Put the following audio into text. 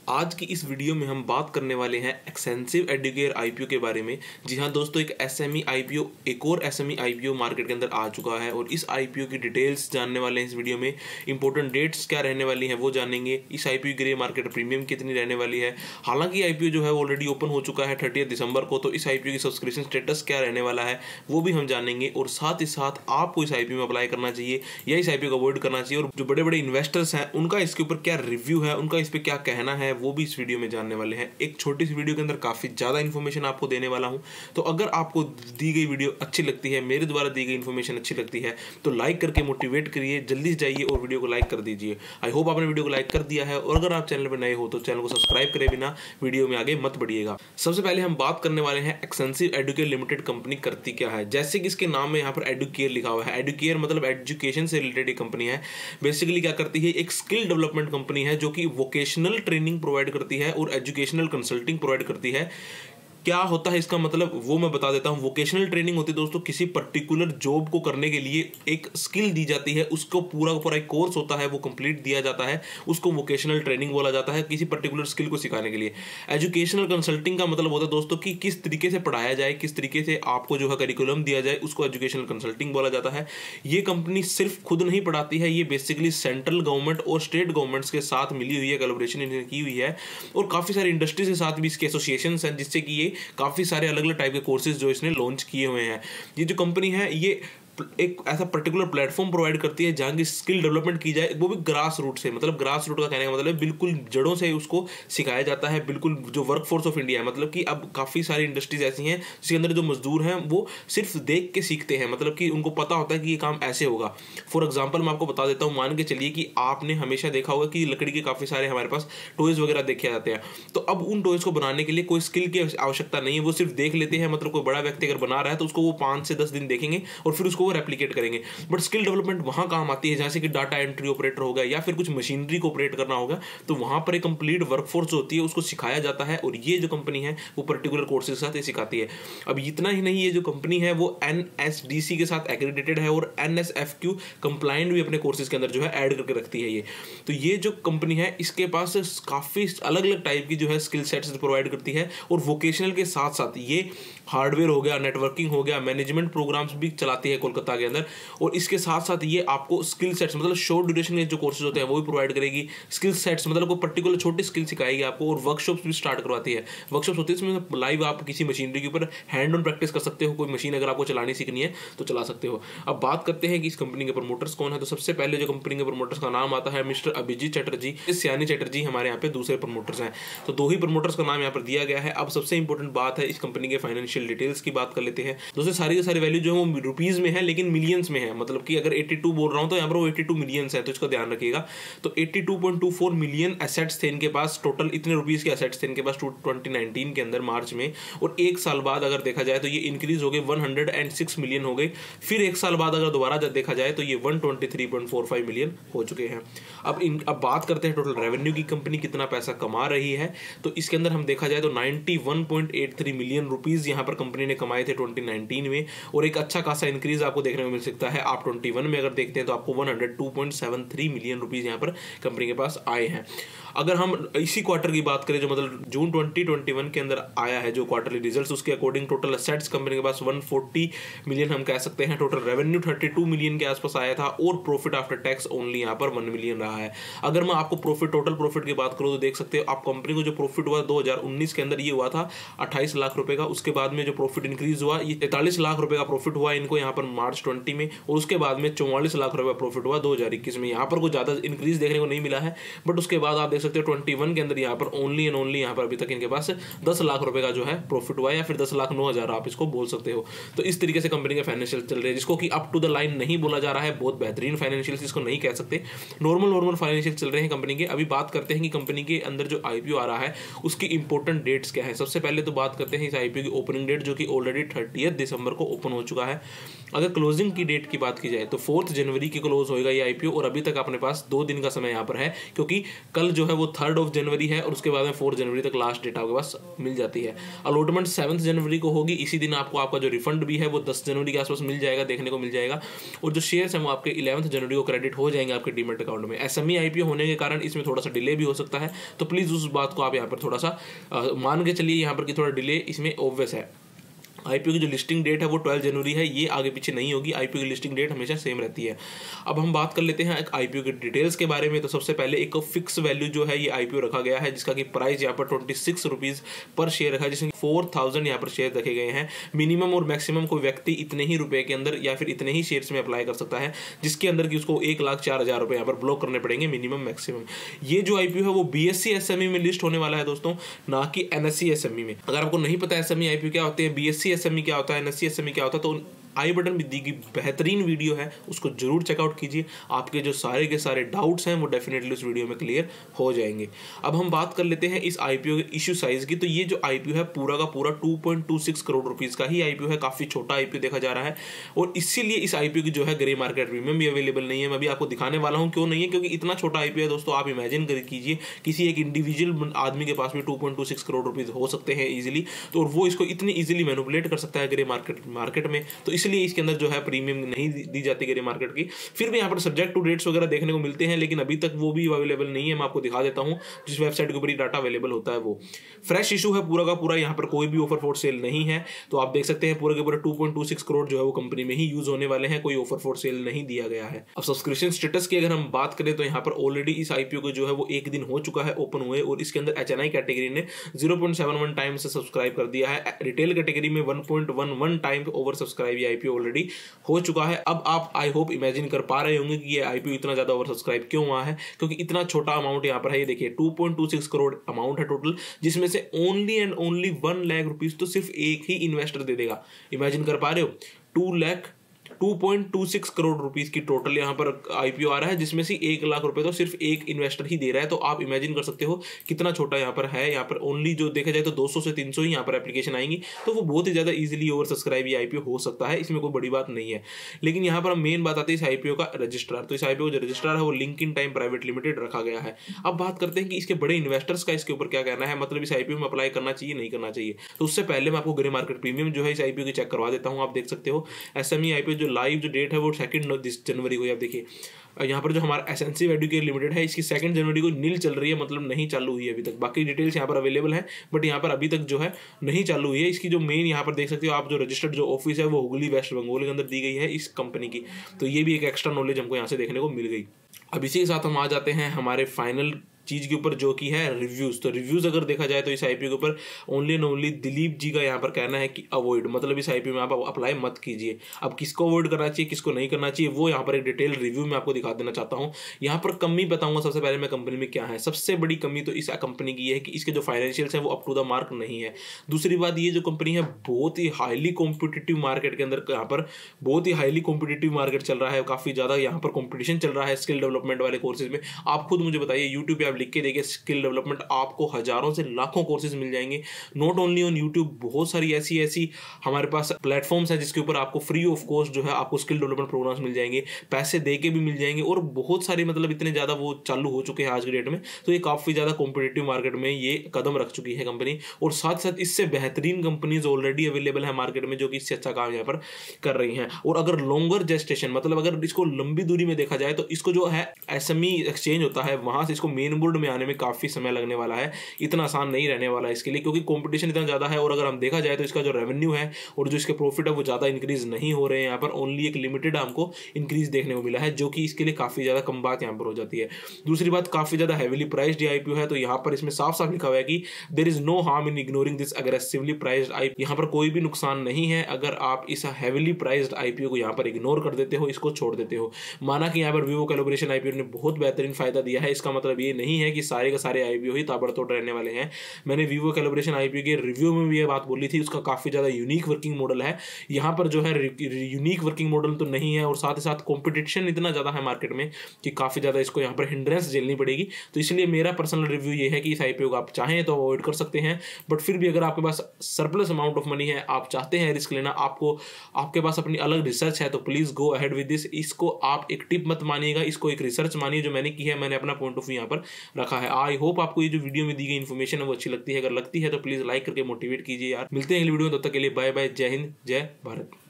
आज की इस वीडियो में हम बात करने वाले हैं एक्सटेंसिव एडुकेयर आईपीओ के बारे में। जी हाँ दोस्तों, एक एसएमई आईपीओ, एक और एसएमई आईपीओ मार्केट के अंदर आ चुका है और इस आईपीओ की डिटेल्स जानने वाले हैं इस वीडियो में। इंपॉर्टेंट डेट्स क्या रहने वाली हैं वो जानेंगे। इस आईपीओ की ग्रे मार्केट प्रीमियम कितनी रहने वाली है। हालांकि आईपीओ जो है वो ऑलरेडी ओपन हो चुका है 30 दिसंबर को, तो इस आईपीओ की सब्सक्रिप्शन स्टेटस क्या रहने वाला है वो भी हम जानेंगे। और साथ ही साथ आपको इस आईपीओ में अप्लाई करना चाहिए या इस आईपीओ को अवॉइड करना चाहिए, और जो बड़े बड़े इन्वेस्टर्स हैं उनका इसके ऊपर क्या रिव्यू है, उनका इस पर क्या कहना है, वो भी इस वीडियो में जानने वाले हैं। एक छोटी सी वीडियो के अंदर काफी ज्यादा इन्फॉर्मेशन आपको देने वाला हूं, तो अगर आपको दी गई वीडियो अच्छी लगती है, मेरे द्वारा दी गई इन्फॉर्मेशन अच्छी लगती है, तो लाइक करके मोटिवेट करिए, जल्दी से जाइए और वीडियो को लाइक कर दीजिए। आई होप आपने वीडियो को लाइक कर दिया है, और अगर आप चैनल पर नए हो तो चैनल को सब्सक्राइब करे बिना वीडियो में आगे मत बढ़िएगा। सबसे पहले हम बात करने वाले हैं एक्सटेंसिव एडुकेयर लिमिटेड कंपनी करती क्या है। जैसे कि इसके नाम में यहाँ पर एडुकेयर लिखा हुआ है, एडुकेयर मतलब एजुकेशन से रिलेटेड कंपनी है। बेसिकली क्या करती है, एक स्किल डेवलपमेंट कंपनी है जो कि वोकेशनल ट्रेनिंग प्रोवाइड करती है और एजुकेशनल कंसल्टिंग प्रोवाइड करती है। क्या होता है इसका मतलब वो मैं बता देता हूं। वोकेशनल ट्रेनिंग होती है दोस्तों, किसी पर्टिकुलर जॉब को करने के लिए एक स्किल दी जाती है, उसको पूरा का पूरा एक कोर्स होता है, वो कंप्लीट दिया जाता है, उसको वोकेशनल ट्रेनिंग बोला जाता है, किसी पर्टिकुलर स्किल को सिखाने के लिए। एजुकेशनल कंसल्टिंग का मतलब होता है दोस्तों कि किस तरीके से पढ़ाया जाए, किस तरीके से आपको जो है करिकुलम दिया जाए, उसको एजुकेशनल कंसल्टिंग बोला जाता है। ये कंपनी सिर्फ खुद नहीं पढ़ाती है, ये बेसिकली सेंट्रल गवर्नमेंट और स्टेट गवर्नमेंट्स के साथ मिली हुई है, कोलैबोरेशन इन्होंने की हुई है, और काफी सारी इंडस्ट्रीज के साथ भी इसके एसोसिएशंस हैं, जिससे कि ये काफी सारे अलग अलग टाइप के कोर्सेज जो इसने लॉन्च किए हुए हैं। ये जो कंपनी है ये एक ऐसा पर्टिकुलर प्लेटफॉर्म प्रोवाइड करती है जहां की स्किल डेवलपमेंट की जाए, वो भी ग्रास रूट से। मतलब ग्रास रूट का कहने का मतलब है बिल्कुल जड़ों से उसको सिखाया जाता है। बिल्कुल जो वर्कफोर्स ऑफ इंडिया है, मतलब कि अब काफी सारी इंडस्ट्रीज ऐसी हैं जिसके अंदर जो मजदूर हैं वो सिर्फ देख के सीखते हैं, मतलब कि उनको पता होता है कि ये काम ऐसे होगा। फॉर एग्जाम्पल मैं आपको बता देता हूँ, मान के चलिए कि आपने हमेशा देखा होगा कि लकड़ी के काफी सारे हमारे पास टॉयज वगैरह देखे जाते हैं, तो अब उन टॉयज को बनाने के लिए कोई स्किल की आवश्यकता नहीं है, वो सिर्फ देख लेते हैं। मतलब कोई बड़ा व्यक्ति अगर बना रहा है तो उसको वो 5 से 10 दिन देखेंगे और फिर उसको वो रेप्लिकेट करेंगे। बट स्किल डेवलपमेंट वहां काम आती है, जैसे कि डाटा एंट्री ऑपरेटर हो गया या फिर कुछ मशीनरी को ऑपरेट करना होगा, तो वहां पर एक कंप्लीट वर्कफोर्स होती है, उसको सिखाया जाता है। और ये जो कंपनी है वो पर्टिकुलर कोर्सेज के साथ ये सिखाती है। अब इतना ही नहीं, ये जो कंपनी है वो एनएसडीसी के साथ एग्रीडेटेड है और एनएसएफक्यू कंप्लायंट भी अपने कोर्सेज के अंदर जो है ऐड करके रखती है ये। तो ये जो कंपनी है इसके पास काफी अलग अलग टाइप की जो है स्किल सेट्स प्रोवाइड करती है, और वोकेशनल के साथ साथ ये हार्डवेयर हो गया, नेटवर्किंग हो गया, मैनेजमेंट प्रोग्राम्स भी चलाती है कोलकाता के अंदर। और इसके साथ साथ ये आपको स्किल सेट्स मतलब शॉर्ट ड्यूरेशन के जो कोर्सेज होते हैं वो भी प्रोवाइड करेगी। स्किल सेट्स मतलब कोई पर्टिकुलर छोटी स्किल सिखाएगी आपको, और वर्कशॉप्स भी स्टार्ट करवाती है। वर्कशॉप्स होती है इसमें लाइव आप किसी मशीनरी के ऊपर हैंड ऑन प्रैक्टिस कर सकते हो। कोई मशीन अगर आपको चलानी सीखनी है तो चला सकते हो। अब बात करते हैं कि इस कंपनी के प्रमोटर्स कौन है। तो सबसे पहले जो कंपनी के प्रमोटर्स का नाम आता है मिस्टर अभिजीत चटर्जी, सियानी चटर्जी हमारे यहाँ पे दूसरे प्रमोटर्स हैं। तो दो ही प्रमोटर्स का नाम यहाँ पर दिया गया है। अब सबसे इंपॉर्टेंट बात है इस कंपनी के फाइनेंशियल डिटेल्स की बात कर लेते हैं। दोस्तों सारी की सारी वैल्यू जो है वो रुपीज में है, लेकिन मिलियंस में है। मतलब कि अगर 82 बोल रहा हूं तो यहाँ पर वो 82 मिलियंस है, तो इसका ध्यान रखिएगा। तो 82.24 मिलियन एसेट्स थे इनके पास, टोटल इतने रुपीस के एसेट्स थे इनके पास 2019 के अंदर मार्च में। और एक साल बाद अगर देखा जाए तो ये इंक्रीज हो गए 106 मिलियन हो गए। फिर एक साल बाद अगर दोबारा जब देखा जाए तो ये 123.45 मिलियन हो चुके हैं। अब बात करते हैं टोटल रेवेन्यू की, कंपनी कितना पैसा कमा रही है। तो इसके अंदर हम देखा जाए तो 91.83 मिलियन रुपीज यहाँ पर कंपनी ने कमाए थे 2019 में, और एक अच्छा खासा इंक्रीज आपको देखने को मिल सकता है। आप 21 में अगर देखते हैं तो आपको 102.73 मिलियन रुपीस यहाँ पर कंपनी के पास आए हैं। अगर हम इसी क्वार्टर की बात करें जो मतलब जून 2021 के अंदर आया है जो क्वार्टरली रिजल्ट्स, उसके अकॉर्डिंग टोटल एसेट्स कंपनी के पास 140 मिलियन हम कह सकते हैं। टोटल रेवेन्यू 32 मिलियन के आसपास आया था, और प्रॉफिट आफ्टर टैक्स ओनली यहाँ पर 1 मिलियन रहा है। अगर मैं आपको प्रॉफिट, टोटल प्रॉफिट की बात करूँ तो देख सकते हो आप कंपनी को जो प्रॉफिट हुआ 2019 के अंदर ये हुआ था 28 लाख रुपए का। उसके बाद में जो प्रॉफिट इंक्रीज हुआ ये 43 लाख रुपए का प्रॉफिट हुआ इनको यहाँ पर मार्च 20 में, और उसके बाद में 44 लाख रुपए प्रॉफिट हुआ 2021 में। यहाँ पर कुछ ज्यादा इंक्रीज देखने को नहीं मिला है, बट उसके बाद आप देख सकते हो 21 के अंदर यहाँ पर ओनली एंड ओनली यहाँ पर अभी तक इनके पास 10 लाख रुपए का जो है प्रॉफिट हुआ, या फिर 10,09,000 आप इसको बोल सकते हो। तो इस तरीके से कंपनी के फाइनेंशियल चल रहे हैं, जिसको कि अप टू द लाइन नहीं बोला जा रहा है, बहुत बेहतरीन फाइनेंशियल इसको नहीं कह सकते, नॉर्मल फाइनेंशियल चल रहे हैं कंपनी के। अभी बात करते हैं कि कंपनी के अंदर जो आईपीओ आ रहा है उसकी इंपॉर्टेंट डेट्स क्या है। सबसे पहले तो बात करते हैं इस आईपीओ की ओपनिंग डेट, जो कि ऑलरेडी 30 दिसंबर को ओपन हो चुका है। अगर अगर क्लोजिंग की डेट की बात की जाए तो 4 जनवरी की क्लोज होएगा ये आईपीओ, और अभी तक अपने पास 2 दिन का समय यहाँ पर है, क्योंकि कल जो है वो 3 जनवरी है और उसके बाद में 4 जनवरी तक लास्ट डेट आपके पास मिल जाती है। अलॉटमेंट 7 जनवरी को होगी, इसी दिन आपको आपका जो रिफंड भी है वो 10 जनवरी के आसपास मिल जाएगा, देखने को मिल जाएगा, और जो शेयर्स हैं वो आपके 11 जनवरी को क्रेडिट हो जाएंगे आपके डीमैट अकाउंट में। एसएमई आईपीओ होने के कारण इसमें थोड़ा सा डिले भी हो सकता है, तो प्लीज़ उस बात को आप यहाँ पर थोड़ा सा मान के चलिए यहाँ पर कि थोड़ा डिले इसमें ऑब्वियस है। आईपीओ की जो लिस्टिंग डेट है वो 12 जनवरी है, ये आगे पीछे नहीं होगी, आईपीओ की लिस्टिंग डेट हमेशा सेम रहती है। अब हम बात कर लेते हैं एक आईपीओ की डिटेल्स के बारे में। तो सबसे पहले एक फिक्स वैल्यू जो है ये आईपीओ रखा गया है, जिसका कि प्राइस यहाँ पर 26 रुपीज़ पर शेयर रखा है, जिसमें 4000 यहाँ पर शेयर रखे गए हैं। मिनिमम और मैक्सिमम कोई व्यक्ति इतने ही रुपए के अंदर या फिर इतने ही शेयर्स में अप्लाई कर सकता है, जिसके अंदर की उसको 1,04,000 रुपये यहाँ पर ब्लॉक करने पड़ेंगे मिनिमम मैक्सिमम। ये जो आईपीओ है वो बीएससी एसएमई में लिस्ट होने वाला है दोस्तों, ना कि एनएससी एसएमई में। अगर आपको नहीं पता एसएमई आईपीओ क्या होते हैं, बीएससी एसएमई क्या होता है, एनएससी एसएमई क्या होता है, तो आई बटन में दी गई बेहतरीन वीडियो है, उसको जरूर चेकआउट कीजिए। आपके जो सारे के सारे डाउट्स हैं वो डेफिनेटली उस वीडियो में क्लियर हो जाएंगे। अब हम बात कर लेते हैं इस आईपीओ के इश्यू साइज की। तो ये जो आईपीओ है पूरा का पूरा 2.26 करोड़ रुपीस का ही आईपीओ है, काफी छोटा आईपीओ देखा जा रहा है, और इसीलिए इस आईपीओ की जो है ग्रे मार्केट प्रीमियम भी अवेलेबल नहीं है। मैं भी आपको दिखाने वाला हूं क्यों नहीं है, क्योंकि इतना छोटा आईपीओ है दोस्तों। आप इमेजिन कर कीजिए किसी एक इंडिविजुअल आदमी के पास भी 2.26 करोड़ रुपीज हो सकते हैं इजीली, तो वो इसको इतनी इजीली मैनिपुलेट कर सकता है ग्रे मार्केट में, तो इसलिए इसके अंदर जो है प्रीमियम नहीं दी जाती ग्रे मार्केट की। फिर भी यहाँ पर सब्जेक्ट टू डेट्स वगैरह देखने को मिलते हैं, लेकिन अभी तक वो भी अवेलेबल नहीं है। मैं आपको दिखा देता हूं जिस वेबसाइट के ऊपर डाटा अवेलेबल होता है वो फ्रेश इशू है पूरा का पूरा, यहाँ पर कोई भी ऑफर फॉर सेल नहीं है। तो आप देख सकते हैं पूरे के पूरे 2.26 करोड़ जो है वो कंपनी में ही यूज होने वाले हैं, कोई ऑफर फॉर सेल नहीं दिया गया है। अब सब्सक्रिप्शन स्टेटस की अगर हम बात करें तो यहाँ पर ऑलरेडी इस आईपीओ को जो है वो 1 दिन हो चुका है ओपन हुए, और इसके अंदर एचएनआई कैटेगरी ने 0.71 टाइम से सब्सक्राइब कर दिया है। रिटेल कैटेगरी में 1.11 टाइम ओवर सब्सक्राइब ये आईपीओ ऑलरेडी हो चुका है। अब आप आई होप इमेजिन कर पा रहे होंगे कि ये आईपीओ इतना ज्यादा ओवर सब्सक्राइब क्यों हुआ है, क्योंकि इतना छोटा अमाउंट यहाँ पर है। ये देखिए 2.26 करोड़ अमाउंट है टोटल, जिसमें से only and only 1 lakh rupees तो सिर्फ एक ही इन्वेस्टर दे देगा। इमेजिन कर पा रहे हो, 2.26 करोड़ रुपीस की टोटल यहाँ पर आईपीओ आ रहा है, जिसमें से 1 लाख रुपए तो सिर्फ एक इन्वेस्टर ही दे रहा है। तो आप इमेजिन कर सकते हो कितना छोटा यहाँ पर है। यहाँ पर ओनली जो देखा जाए तो 200 से 300 ही यहाँ पर एप्लीकेशन आएंगी, तो वो बहुत ही ज्यादा इजीली ओवर सब्सक्राइब ये आईपीओ हो सकता है, इसमें कोई बड़ी बात नहीं है। लेकिन यहाँ पर मेन बात आती है इस आईपीओ का रजिस्ट्रार। तो इस आईपीओ जो रजिस्ट्रार है वो लिंकिन टाइम प्राइवेट लिमिटेड रखा गया है। अब बात करते हैं कि इसके बड़े इन्वेस्टर्स का इसके ऊपर क्या कहना है, मतलब इस आईपीओ में अप्लाई करना चाहिए नहीं करना चाहिए। तो उससे पहले मैं आपको ग्रे मार्केट प्रीमियम जो है इस आईपीओ की चेक करवा देता हूँ। आप देख सकते हो एसएमई आईपीओ जो लाइव जो डेट है वो 2 जनवरी को। आप देखिए यहाँ पर जो हमारा एसेंसिव एडुकेयर लिमिटेड है इसकी 2 जनवरी को नील चल रही है, मतलब नहीं चालू हुई है अभी तक। बाकी डिटेल्स यहाँ पर अवेलेबल है, बट यहाँ पर अभी तक जो है नहीं चालू हुई है। इसकी जो मेन यहाँ पर देख सकते हो आप, जो रजिस्टर्ड जो ऑफिस है वो हुगली वेस्ट बंगाल के अंदर दी गई है इस कंपनी की। तो ये भी एक एक्स्ट्रा नॉलेज हमको यहाँ से देखने को मिल गई। अब इसी के साथ हम आ जाते हैं हमारे फाइनल चीज के ऊपर, जो कि है रिव्यूज। तो रिव्यूज अगर देखा जाए तो इस आईपीओ के ऊपर only and only Dilip ji का यहाँ पर कहना है कि अवॉइड, मतलब इस आईपीओ में आप अप्लाई मत कीजिए। अब किसको अवॉइड करना चाहिए किसको नहीं करना चाहिए वो यहाँ पर एक डिटेल रिव्यू में आपको दिखा देना चाहता हूँ। यहाँ पर कमी बताऊंगा सबसे पहले मैं कंपनी में क्या है। सबसे बड़ी कमी तो इस कंपनी की है कि इसके जो फाइनेंशियल्स है वो अप टू द मार्क नहीं है। दूसरी बात, ये जो कंपनी है बहुत ही हाईली कॉम्पिटिटिव मार्केट के अंदर, यहाँ पर बहुत ही हाईली कॉम्पिटिटिव मार्केट चल रहा है, काफी ज्यादा यहाँ पर कॉम्पिटिशन चल रहा है स्किल डेवलपमेंट वाले कोर्सेज में। आप खुद मुझे बताइए, यूट्यूब पे आप लिख के देखिए स्किल डेवलपमेंट, आपको हजारों से लाखों कोर्सेज मिल जाएंगे। नॉट ओनली ऑन यूट्यूब, बहुत सारी ऐसी हमारे पास प्लेटफॉर्म्स है जिसके ऊपर आपको फ्री ऑफ कॉस्ट जो है आपको स्किल डेवलपमेंट प्रोग्राम्स मिल जाएंगे, पैसे दे के भी मिल जाएंगे, और बहुत सारी मतलब इतने ज्यादा वो चालू हो चुके हैं आज के डेट में। तो ये काफी ज्यादा कॉम्पिटिटिव मार्केट में ये कदम रख चुकी है कंपनी, और साथ साथ इससे बेहतरीन कंपनीज ऑलरेडी अवेलेबल है मार्केट में जो कि इससे अच्छा काम यहाँ पर कर रही हैं। और अगर लॉन्गर जेस्टेशन, मतलब अगर इसको लंबी दूरी में देखा जाए तो इसको जो है एसएमई एक्सचेंज होता है वहां से इसको मेन बोर्ड में आने में काफी समय लगने वाला है। इतना आसान नहीं रहने वाला है इसके लिए, क्योंकि कंपटीशन इतना ज्यादा है। और अगर हम देखा जाए तो इसका जो रेवेन्यू है और जो इसके प्रॉफिट है वो ज्यादा इंक्रीज नहीं हो रहे हैं। यहाँ पर ओनली एक लिमिटेड हमको इंक्रीज देखने को मिला है, जो कि इसके लिए काफी ज्यादा कम बात यहाँ पर हो जाती है। दूसरी बात, काफी ज्यादा हेविली प्राइस्ड आईपीओ है, तो यहाँ पर इसमें साफ साफ लिखा हुआ है कि there is no harm in ignoring this aggressively priced IPO. यहाँ पर कोई भी नुकसान नहीं है अगर आप इस हेविली प्राइस्ड आईपीओ को यहाँ पर इग्नोर कर देते हो, इसको छोड़ देते हो। माना कि यहाँ पर वीवो कोलैबोरेशन आईपीओ ने बहुत बेहतरीन फायदा दिया है, इसका मतलब ये नहीं नहीं है कि सारे के सारे आईपीओ ही ताबड़तोड़ रहने वाले हैं। मैंने वीवो कैलिब्रेशन आईपीओ के रिव्यू में भी ये बात बोली थी, उसका काफ़ी ज़्यादा यूनिक वर्किंग मॉडल है। यहाँ पर जो है यूनिक वर्किंग मॉडल तो नहीं है, और साथ ही साथ कॉम्पिटिशन इतना ज़्यादा है मार्केट में कि काफ़ी ज़्यादा इसको यहाँ पर हिंड्रेंस झेलनी पड़ेगी। तो इसलिए मेरा पर्सनल रिव्यू ये है कि इस आईपीओ को आप चाहें तो अवॉइड कर सकते हैं, बट फिर भी अगर आपके पास सरप्लस अमाउंट ऑफ मनी है, आप चाहते हैं रिस्क लेना, आपके पास अपनी अलग रिसर्च है, तो please go ahead with this. इसको आप एक टिप मत मानिएगा, इसको एक रिसर्च मानिए जो मैंने की है। मैंने अपना पॉइंट ऑफ व्यू यहाँ पर रखा है। आई होप आपको ये जो वीडियो में दी गई इन्फॉर्मेशन है वो अच्छी लगती है। अगर लगती है तो प्लीज़ लाइक करके मोटिवेट कीजिए यार। मिलते हैं अगली वीडियो में, तब तक के लिए बाय बाय। जय हिंद, जय भारत।